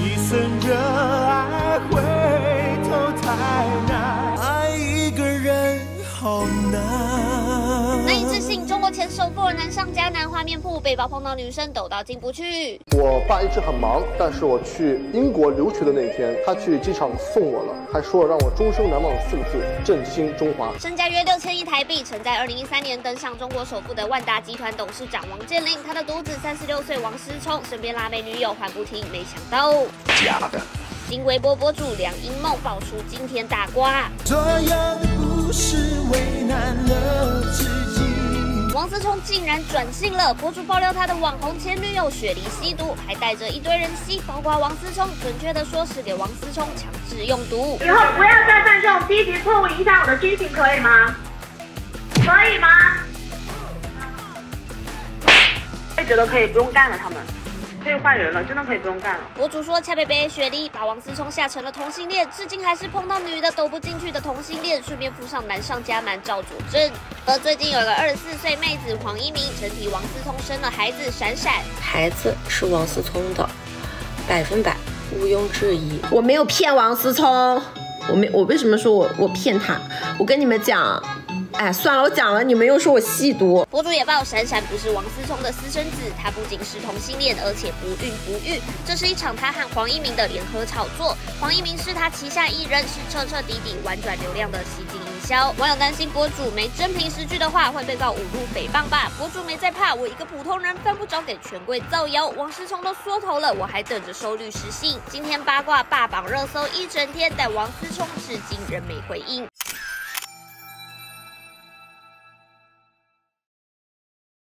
一生热爱回头太难，爱一个人好难。 难以置信，中国前首富男上迦南花面铺被曝碰到女生抖到进不去。 我爸一直很忙，但是我去英国留学的那天，他去机场送我了，还说了让我终生难忘的4个字：振兴中华。 身价约6000亿台币，曾在2013年登上中国首富的万达集团董事长王健林，他的独子36岁王思聪，身边辣妹女友还不停，没想到假的。 新微博博主梁英梦爆出惊天大瓜， 所有的故事为难了自己。 王思聪竟然转性了，博主爆料他的网红前女友雪梨吸毒，还带着一堆人吸，包括王思聪，准确的说是给王思聪强制用毒。 以后不要再犯这种低级错误，影响我的心情，可以吗？可以吗？我觉得可以不用干了，他们可以换人了，真的可以不用干了。 博主说，恰贝贝雪莉把王思聪吓成了同性恋，至今还是碰到女的抖不进去的同性恋，顺便附上男上家蛮照佐证。而最近有个24岁妹子黄一鸣，曾替王思聪生了孩子闪闪， 孩子是王思聪的，100%毋庸置疑。 我没有骗王思聪，我为什么说我骗他？我跟你们讲。哎，算了，我讲了，你们又说我吸毒。 博主也报闪闪不是王思聪的私生子，他不仅是同性恋，而且不孕不育。这是一场他和黄一鸣的联合炒作。黄一鸣是他旗下艺人，是彻彻底底玩转流量的吸金营销。网友担心博主没真凭实据的话，会被告侮辱诽谤吧？博主没在怕，我一个普通人犯不着给权贵造谣。王思聪都缩头了，我还等着收律师信。今天八卦霸榜热搜一整天，但王思聪至今仍没回应。